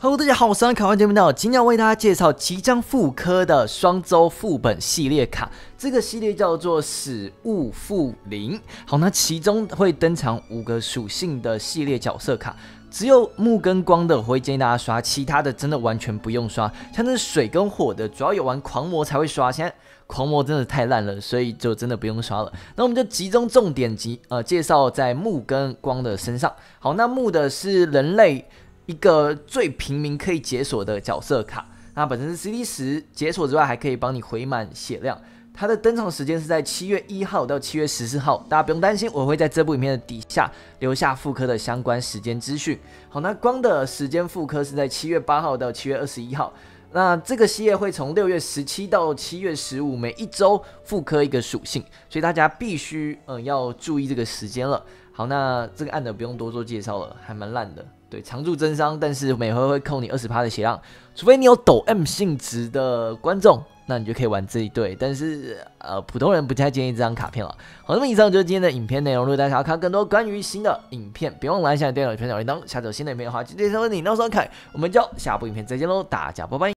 Hello， 大家好，我是卡万节目到，今天要为大家介绍即将复刻的双周副本系列卡。这个系列叫做使物复灵。好，那其中会登场5个属性的系列角色卡。只有木跟光的我会建议大家刷，其他的真的完全不用刷。像是水跟火的，主要有玩狂魔才会刷。现在狂魔真的太烂了，所以就真的不用刷了。那我们就集中重点介绍在木跟光的身上。好，那木的是人类一个最平民可以解锁的角色卡，那本身是 CD10， 解锁之外还可以帮你回满血量。它的登场时间是在7月1号到7月14号，大家不用担心，我会在这部影片的底下留下复刻的相关时间资讯。好，那光的时间复刻是在7月8号到7月21号。那这个系列会从6月17到7月15，每一周复刻一个属性，所以大家必须要注意这个时间了。好，那这个按的不用多做介绍了，还蛮烂的。对，常驻增伤，但是每回会扣你20%的血量，除非你有抖 M 性质的观众，那你就可以玩这一队。但是普通人不太建议这张卡片了。好，那么以上就是今天的影片内容。如果大家想要看更多关于新的影片，别忘了按下订阅、分享、铃铛。下周有新的影片的话，记得收听你，那我是凯，我们就下部影片再见喽，大家拜拜。